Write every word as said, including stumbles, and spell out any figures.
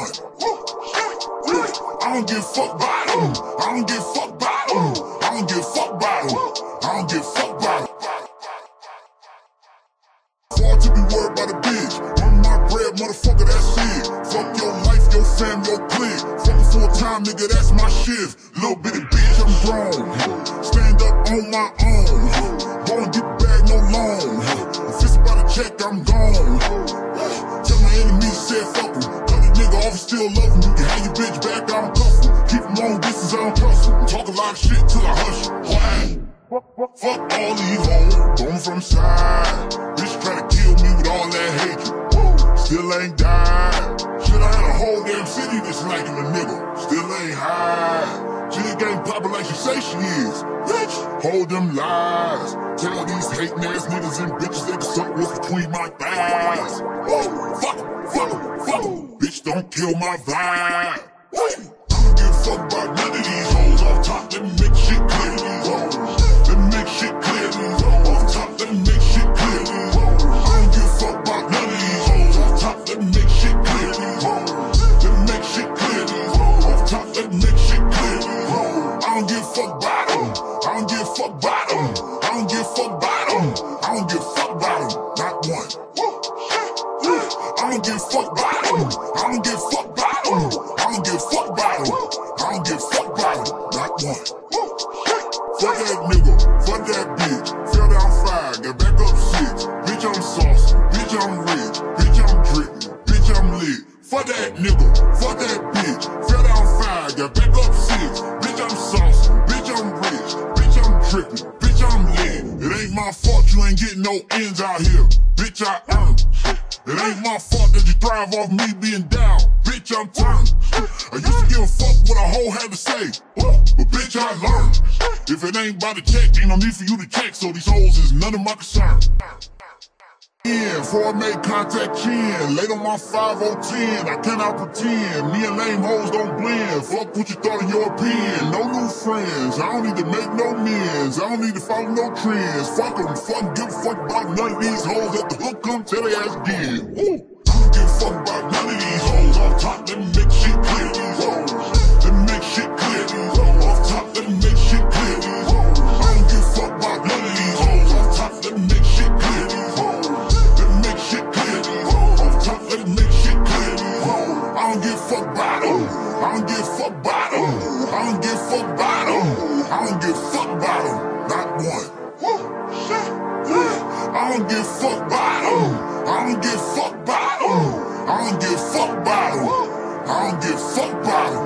one. I don't give a fuck about them. I don't give a fuck about them. I don't give a fuck about them. I don't give a fuck about them. Far to be worried about a bitch. On my bread, motherfucker, that's it. Fuck your life, your fam, your clique. Fucking full time, nigga, that's my shift. Little bitty bitch, I'm grown. Stand up on my own. Won't get back no loan. If it's about a check, I'm gone. Tell my enemies, said fuck em. Cut a nigga off and still love him. You can have your bitch back, I don't cuff him. Keep him long distance, I don't trust him. Talk a lot of shit till I hush him. Why? Fuck all these hoes, going from side. Bitch try to kill me with all that hatred. Still ain't died. Shit, I had a whole damn city that's liking a nigga. Still ain't high. She ain't getting poppin' like she say she is. Bitch, hold them lies. Tell these hating ass niggas and bitches they can suck what's between my thighs. Fuck em, fuck em, fuck em. Bitch, don't kill my vibe. I don't give a fuck about none of these hoes. Off top, let me make shit clear to these hoes. Let me make shit clear to these hoes. Off top, let me make shit clear to these hoes. I don't give a fuck about none of these hoes. Off top, let me make shit clear to these hoes. Let me make shit clear to these hoes. Off top, let me make shit clear to these hoes. I don't give a fuck about them. I don't give a fuck about them. I don't give a fuck about them. I don't give a fuck about them. Not one. I don't give a fuck about them. I don't give a fuck about them. I don't give a fuck about them. I don't give a fuck about them. Not one. Fuck that nigga. Fuck that bitch. Fell down five. Got back up six. Bitch, I'm saucy. Bitch, I'm rich. Bitch, I'm drippin'. Bitch, I'm lit. Fuck that nigga. Fuck that bitch. Fell down five. Got back up six. Bitch, I'm saucy. Bitch, I'm rich. Bitch, I'm drippin'. Bitch, I'm lit. It ain't my fault you ain't getting no ends out here. Bitch, I earn. It ain't my fault that you thrive off me being down. Bitch, I'm turned. I used to give a fuck what a hoe had to say, but bitch, I learned. If it ain't by the check, ain't no need for you to check, so these hoes is none of my concern. Yeah, before I made contact chin, laid on my five oh ten, I cannot pretend. Me and lame hoes don't blend. Fuck what you thought of your opinion. No new friends, I don't need to make no amends. I don't need to follow no trends. Fuck them, fuck, give a fuck about none of these hoes. At the hook come tell their ass again. Woo. I don't give a fuck about none of these hoes. Off top, let me make shit clear to these hoes. Let me make shit clear to these hoes. Off top, let me make shit clear to these hoes. I don't give a fuck about none of these hoes. Off top, let me make shit clear to these hoes. Let me make shit clear to these hoes. Off top, let me make shit clear to these hoes. I don't give a fuck about them. I don't give a fuck about them. I don't give a fuck about them. I don't give a fuck about them. Not one. I don't give a fuck about them. I don't give a fuck about them. I don't give a fuck about them. I don't give a fuck about them.